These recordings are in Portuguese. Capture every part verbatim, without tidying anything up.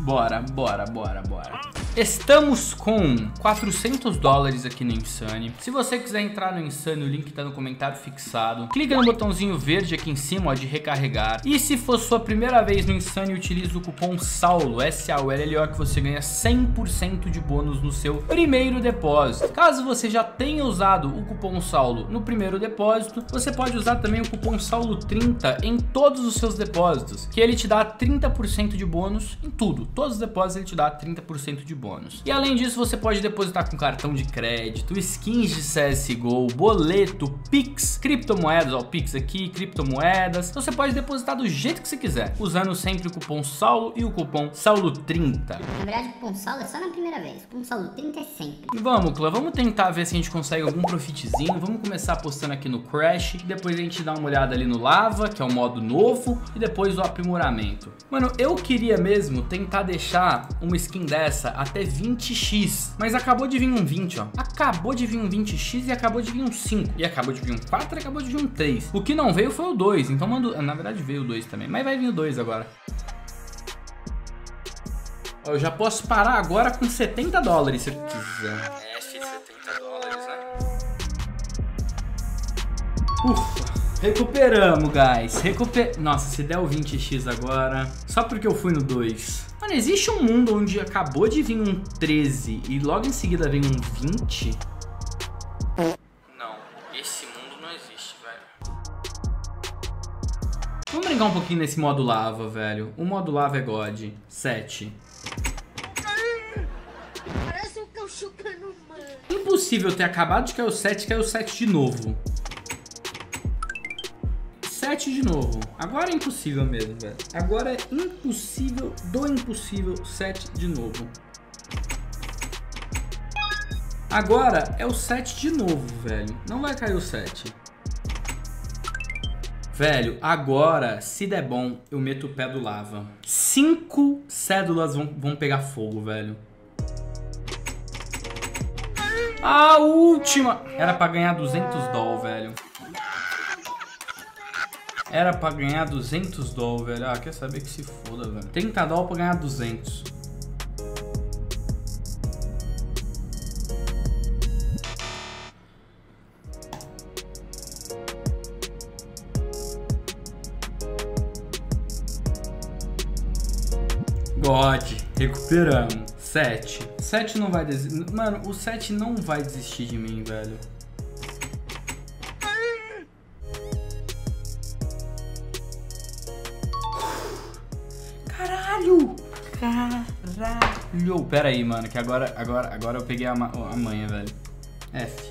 Bora, bora, bora, bora. Estamos com quatrocentos dólares aqui no Insane. Se você quiser entrar no Insane, o link tá no comentário fixado. Clica no botãozinho verde aqui em cima, ó, de recarregar. E se for sua primeira vez no Insane, utilize o cupom SAULO, S A U L L O, que você ganha cem por cento de bônus no seu primeiro depósito. Caso você já tenha usado o cupom SAULO no primeiro depósito, você pode usar também o cupom SAULO trinta em todos os seus depósitos, que ele te dá trinta por cento de bônus em tudo. Todos os depósitos ele te dá trinta por cento de bônus. E além disso, você pode depositar com cartão de crédito, skins de C S G O, boleto, Pix, criptomoedas, ó, Pix aqui, criptomoedas. Então você pode depositar do jeito que você quiser, usando sempre o cupom SAULO e o cupom SAULO trinta. Na verdade, o cupom SAULO é só na primeira vez, o cupom SAULO trinta é sempre. Vamos, clã, vamos tentar ver se a gente consegue algum profitzinho. Vamos começar apostando aqui no Crash, depois a gente dá uma olhada ali no Lava, que é o modo novo, e depois o aprimoramento. Mano, eu queria mesmo tentar deixar uma skin dessa até vinte x, mas acabou de vir um vinte, ó. Acabou de vir um vinte x e acabou de vir um cinco. E acabou de vir um quatro e acabou de vir um três. O que não veio foi o dois, então mando... Na verdade veio o dois também, mas vai vir o dois agora. Ó, eu já posso parar agora com setenta dólares, se eu quiser. É, setenta dólares, né? Ufa. Recuperamos, guys. Recuper... Nossa, se der o vinte x agora... Só porque eu fui no dois. Mano, existe um mundo onde acabou de vir um treze e logo em seguida vem um vinte? Não, esse mundo não existe, velho. Vamos brincar um pouquinho nesse modo lava, velho. O modo lava é God. sete. Parece um cão chocando, mano. Impossível ter acabado de cair o sete e cair o sete de novo. sete de novo. Agora é impossível mesmo, velho. Agora é impossível do impossível. sete de novo. Agora é o sete de novo, velho. Não vai cair o sete. Velho, agora, se der bom, eu meto o pé do lava. Cinco cédulas vão, vão pegar fogo, velho. A última! Era pra ganhar duzentos dólares, velho. Era pra ganhar duzentos dólares, velho. Ah, quer saber que se foda, velho. trinta dólares pra ganhar duzentos. God, recuperamos. sete. sete não vai desistir. Mano, o sete não vai desistir de mim, velho. Caralho! Caralho! Pera aí, mano, que agora, agora, agora eu peguei a, ma a manha, velho. F.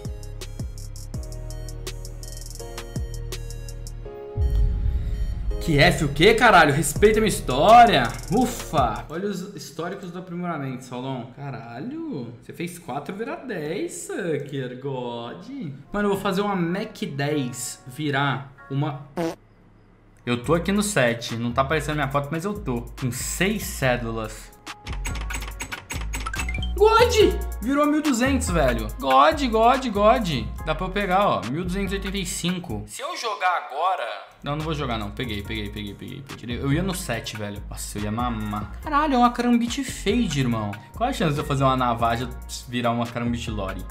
Que F o quê, caralho? Respeita a minha história. Ufa! Olha os históricos do aprimoramento, Saulão. Caralho! Você fez quatro virar dez, Sucker God. Mano, eu vou fazer uma Mac dez virar uma... Eu tô aqui no sete, não tá aparecendo minha foto, mas eu tô. Com seis cédulas. God! Virou mil e duzentos, velho. God, God, God. Dá pra eu pegar, ó. mil duzentos e oitenta e cinco. Se eu jogar agora... Não, não vou jogar, não. Peguei, peguei, peguei, peguei. Eu ia no sete, velho. Nossa, eu ia mamar. Caralho, é uma Karambit Fade, irmão. Qual a chance de eu fazer uma Navaja virar uma Karambit Lore?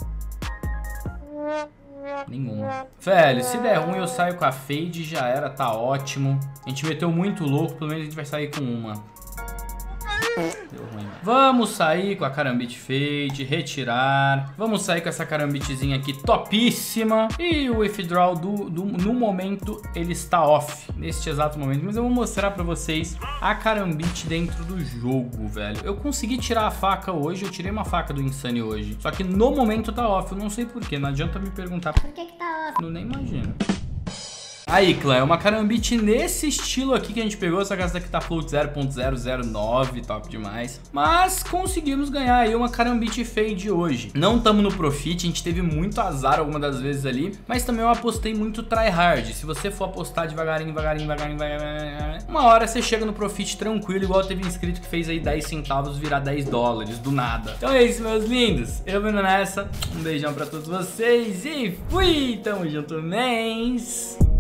Nenhuma. Velho, se der ruim eu saio com a Fade, já era, tá ótimo. A gente meteu muito louco, pelo menos a gente vai sair com uma. Deu ruim, velho. Vamos sair com a Karambit Fade, retirar. Vamos sair com essa Karambitzinha aqui topíssima. E o withdraw do, do, no momento ele está off, neste exato momento. Mas eu vou mostrar pra vocês a Karambit dentro do jogo, velho. Eu consegui tirar a faca hoje, eu tirei uma faca do Insane hoje. Só que no momento tá off, eu não sei porquê, não adianta me perguntar. Por que que tá off? Eu nem imagino. Aí, clã, é uma Karambit nesse estilo aqui que a gente pegou. Essa casa daqui tá float zero ponto zero zero nove, top demais. Mas conseguimos ganhar aí uma Karambit Fade hoje. Não estamos no profit, a gente teve muito azar alguma das vezes ali. Mas também eu apostei muito tryhard. Se você for apostar devagarinho, devagarinho, devagarinho, devagarinho, uma hora você chega no profit tranquilo, igual teve um inscrito que fez aí dez centavos virar dez dólares, do nada. Então é isso, meus lindos. Eu vou indo nessa. Um beijão pra todos vocês e fui! Tamo junto, mens!